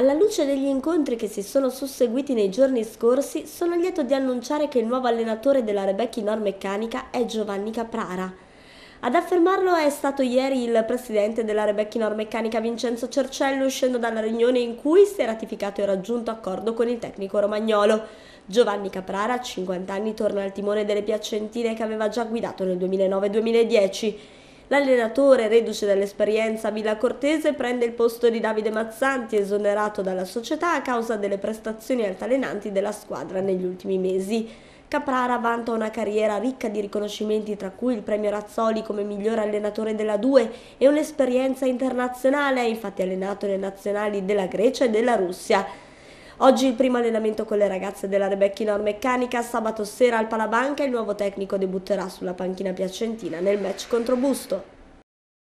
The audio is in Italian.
Alla luce degli incontri che si sono susseguiti nei giorni scorsi, sono lieto di annunciare che il nuovo allenatore della Rebecchi Normeccanica è Giovanni Caprara. Ad affermarlo è stato ieri il presidente della Rebecchi Normeccanica Vincenzo Cercello, uscendo dalla riunione in cui si è ratificato e raggiunto accordo con il tecnico romagnolo. Giovanni Caprara, a 50 anni, torna al timone delle Piacentine che aveva già guidato nel 2009-2010. L'allenatore, reduce dall'esperienza a Villa Cortese, prende il posto di Davide Mazzanti, esonerato dalla società a causa delle prestazioni altalenanti della squadra negli ultimi mesi. Caprara vanta una carriera ricca di riconoscimenti, tra cui il premio Razzoli come miglior allenatore della 2 e un'esperienza internazionale. Ha infatti allenato le nazionali della Grecia e della Russia. Oggi il primo allenamento con le ragazze della Rebecchi Normeccanica. Sabato sera al Palabanca il nuovo tecnico debutterà sulla panchina piacentina nel match contro Busto.